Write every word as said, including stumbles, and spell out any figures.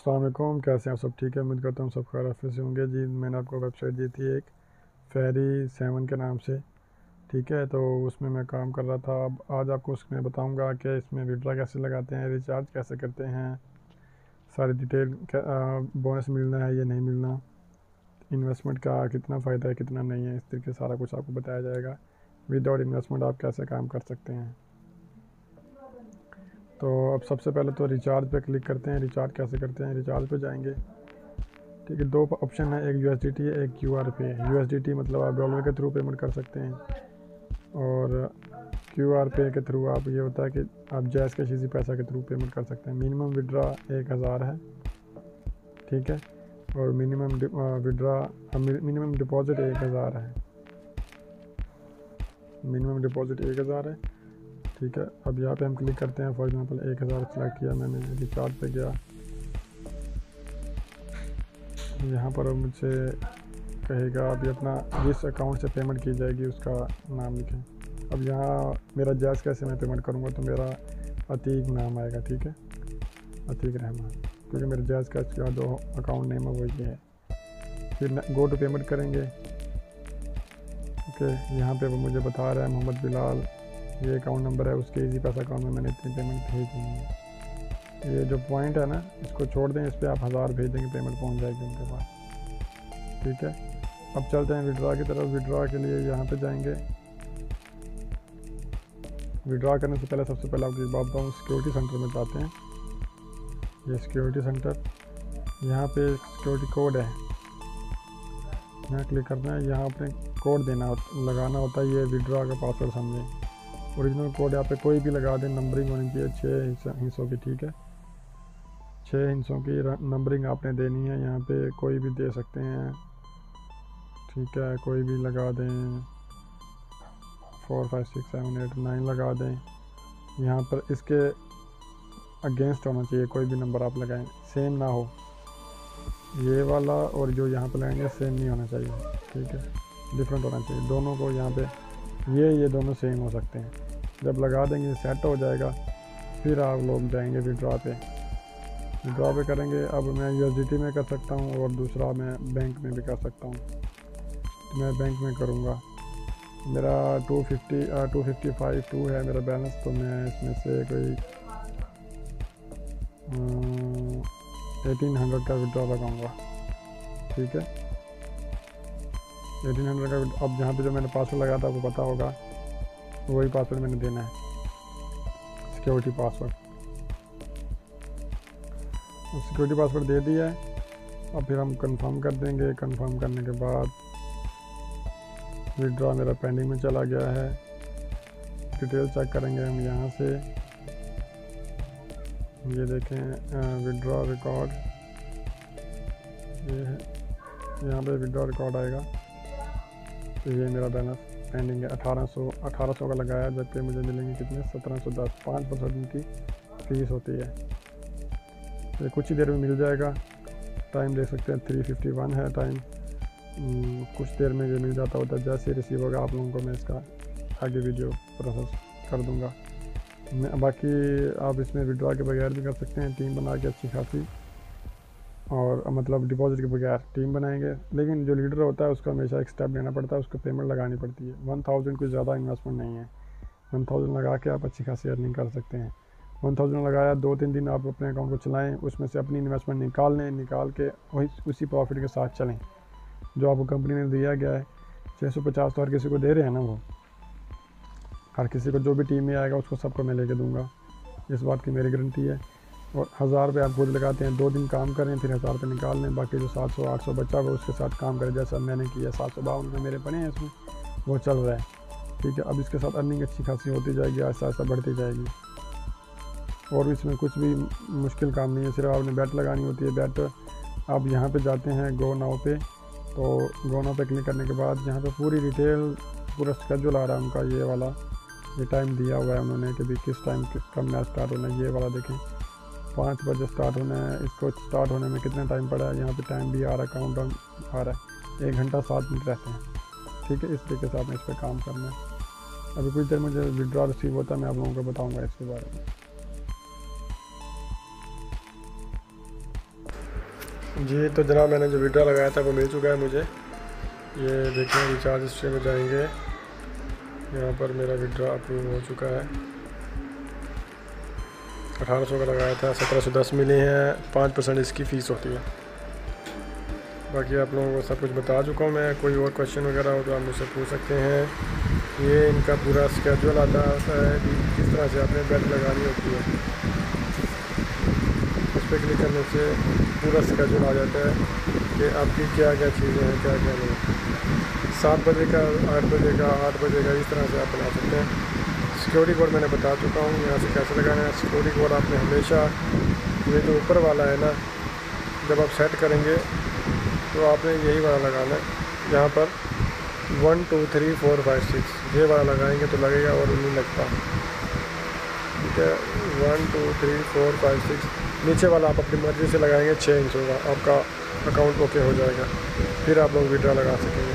अस्सलाम वालेकुम, कैसे हैं आप सब? ठीक है, उम्मीद करता हूँ सब खैरियत से होंगे जी। मैंने आपको वेबसाइट दी थी एक फेरी सेवन के नाम से, ठीक है। तो उसमें मैं काम कर रहा था। अब आज आपको उसमें बताऊंगा कि इसमें विड्रा कैसे लगाते हैं, रिचार्ज कैसे करते हैं, सारी डिटेल, बोनस मिलना है या नहीं मिलना, इन्वेस्टमेंट का कितना फ़ायदा है कितना नहीं है, इस तरीके सारा कुछ आपको बताया जाएगा। विदाउट इन्वेस्टमेंट आप कैसे काम कर सकते हैं। तो अब सबसे पहले तो रिचार्ज पे क्लिक करते हैं। रिचार्ज कैसे करते हैं, रिचार्ज पे जाएंगे, ठीक है। दो ऑप्शन है, एक यूएसडीटी है, एक क्यूआर पे। यूएसडीटी मतलब आप डॉलर के थ्रू पेमेंट कर सकते हैं, और क्यूआर पे के थ्रू आप, ये होता है कि आप जैस के किसी पैसा के थ्रू पेमेंट कर सकते हैं। मिनिमम विड्रा एक हज़ार है, ठीक है, और मिनिमम विड्रा मिनिमम डिपॉजिट एक हज़ार है। मिनिमम डिपॉजिट एक हज़ार है, ठीक है। अब यहाँ पे हम क्लिक करते हैं। फॉर एग्जांपल एक हज़ार सेलेक्ट किया मैंने, रिचार्ज पे गया। यहाँ पर मुझसे कहेगा अभी अपना जिस अकाउंट से पेमेंट की जाएगी उसका नाम लिखें। अब यहाँ मेरा जैस कैसे मैं पेमेंट करूँगा, तो मेरा अतीक नाम आएगा, ठीक है, अतीक रहमान, क्योंकि मेरे जैस का इसका जो अकाउंट नेम है वो ये है। फिर गो टू पेमेंट करेंगे, ओके। यहाँ पे वो मुझे बता रहा है मोहम्मद बिलाल, ये अकाउंट नंबर है, उसके इजी पैसा अकाउंट में मैंने इतनी पेमेंट भेजी है। ये जो पॉइंट है ना, इसको छोड़ दें, इस पर आप हज़ार भेज देंगे, पेमेंट पहुंच जाएगी उनके पास, ठीक है। अब चलते हैं विड्रा की तरफ। विड्रा के लिए यहाँ पे जाएंगे। विड्रा करने से पहले सबसे पहले आपको एक बात बताऊँ, सिक्योरिटी सेंटर में जाते हैं। ये सिक्योरिटी सेंटर, यहाँ पे सिक्योरिटी कोड है, यहाँ क्लिक करना है। यहाँ अपने कोड देना लगाना होता है, ये विड्रा का पासवर्ड समझें। ओरिजिनल कोड यहाँ पे कोई भी लगा दें, नंबरिंग होनी चाहिए छः हिस्सों की, ठीक है। छः हिस्सों की नंबरिंग आपने देनी है, यहाँ पे कोई भी दे सकते हैं, ठीक है, कोई भी लगा दें, four five six seven eight nine लगा दें। यहाँ पर इसके अगेंस्ट होना चाहिए, कोई भी नंबर आप लगाएं, सेम ना हो, ये वाला और जो यहाँ पर लगाएंगे सेम नहीं होना चाहिए, ठीक है, डिफरेंट होना चाहिए दोनों को। यहाँ पे ये ये दोनों सेम हो सकते हैं। जब लगा देंगे सेट हो जाएगा, फिर आप लोग जाएंगे विड्रॉ पे। विड्रॉ पे करेंगे। अब मैं यूएसडीटी में कर सकता हूँ और दूसरा मैं बैंक में भी कर सकता हूँ, तो मैं बैंक में करूँगा। मेरा two fifty two fifty five two है मेरा बैलेंस, तो मैं इसमें से कोई एटीन हंड्रेड का विड्रॉ लगाऊंगा, ठीक है, एटीन हंड्रेड का। अब यहाँ पे जो मैंने पासवर्ड लगाया था आपको पता होगा, वही पासवर्ड मैंने देना है, सिक्योरिटी पासवर्ड। सिक्योरिटी पासवर्ड दे दिया है। अब फिर हम कंफर्म कर देंगे। कंफर्म करने के बाद विड्रॉ मेरा पेंडिंग में चला गया है। डिटेल चेक करेंगे हम यहाँ से, ये देखें विड्रॉ रिकॉर्ड, ये है, यहाँ पे विड्रॉ रिकॉर्ड आएगा। तो ये मेरा बैलेंस पेंडिंग है, अठारह सौ अठारह सौ का लगाया, जबकि मुझे मिलेंगे कितने, सत्रह सौ दस। पाँच परसेंट इनकी फीस होती है। तो कुछ ही देर में मिल जाएगा। टाइम देख सकते हैं, थ्री फिफ्टी वन है टाइम। कुछ देर में ये मिल जाता होता है। जैसे ही रिसीव होगा आप लोगों को मैं इसका आगे वीडियो प्रोसेस कर दूंगा। मैं बाकी आप इसमें विड्रॉ के बगैर भी कर सकते हैं, टीम बना के अच्छी खासी, और मतलब डिपॉजिट के बगैर टीम बनाएंगे। लेकिन जो लीडर होता है उसको हमेशा एक स्टेप लेना पड़ता है, उसको पेमेंट लगानी पड़ती है। वन थाउजेंड कोई ज़्यादा इन्वेस्टमेंट नहीं है। वन थाउजेंड लगा के आप अच्छी खासी अर्निंग कर सकते हैं। वन थाउजेंड लगाया, दो तीन दिन आप अपने अकाउंट को चलाएं, उसमें से अपनी इन्वेस्टमेंट निकाल लें, निकाल के वही उसी प्रॉफिट के साथ चलें जो आपको कंपनी ने दिया गया है। छः सौ पचास तो हर किसी को दे रहे हैं ना, वो हर किसी को, जो भी टीम में आएगा उसको सबको मैं लेके दूंगा, इस बात की मेरी गारंटी है। और हज़ार रुपये आप खुद लगाते हैं, दो दिन काम करें, फिर हज़ार रुपये निकाल लें, बाकी जो सात सौ आठ सौ बचा हुआ उसके साथ काम करें, जैसा मैंने किया। सात सौ बावन रुपये मेरे बने हैं इसमें, वो चल रहा है, ठीक है। अब इसके साथ अर्निंग अच्छी खासी होती जाएगी, ऐसा ऐसा बढ़ती जाएगी। और इसमें कुछ भी मुश्किल काम नहीं है, सिर्फ आपने बैट लगानी होती है। बैट आप यहाँ पे जाते हैं गो नाउ पे, तो गो नाउ पे क्लिक करने के बाद यहाँ पे पूरी डिटेल, पूरा स्केड्यूल आ रहा है उनका, ये वाला, ये टाइम दिया हुआ है उन्होंने कि भी किस टाइम कब मैच स्टार्ट होना है। ये वाला देखें, पाँच बजे स्टार्ट होना है, इसको स्टार्ट होने में कितना टाइम पड़ा है, यहाँ पे टाइम भी आ रहा है, काउंट डाउन आ रहा है, एक घंटा सात मिनट रहते हैं, ठीक है। इस तरीके से आपने इस पर काम करना है। अभी कुछ देर मुझे विड्रॉ रिसीव होता है, मैं आप लोगों को बताऊँगा इसके बारे में। जी तो जनाब, मैंने जो विड्रा लगाया था वो मिल चुका है मुझे। ये देखिए रिचार्ज हिस्ट्री में जाएंगे, यहाँ पर मेरा विड्रा अप्रूव हो चुका है। अठारह सौ का लगाया था, सत्रह सौ दस मिले हैं, पाँच परसेंट इसकी फ़ीस होती है। बाकी आप लोगों को सब कुछ बता चुका हूँ मैं। कोई और क्वेश्चन वगैरह हो तो आप मुझसे पूछ सकते हैं। ये इनका पूरा स्केड्यूल आता है कि किस तरह से आपने बेट लगानी होती है। उस पर क्लिक करने से पूरा स्केड्यूल आ जाता है कि आपकी क्या क्या चीज़ें हैं, क्या क्या नहीं। सात बजे का, आठ बजे का, आठ बजे का, इस तरह से आप बना सकते हैं। सिक्योरिटी कोड मैंने बता चुका हूँ, यहाँ से कैसे लगाना है। सिक्योरिटी कोड आपने हमेशा ये जो ऊपर वाला है ना, जब आप सेट करेंगे तो आपने यही वाला लगाना है। यहाँ पर one two three four five six ये वाला लगाएंगे तो लगेगा, और नहीं लगता। ठीक है, one two three four five six नीचे वाला आप अपनी मर्ज़ी से लगाएंगे, चेंज होगा, आपका अकाउंट ओके हो जाएगा, फिर आप लोग विड्रा लगा सकेंगे।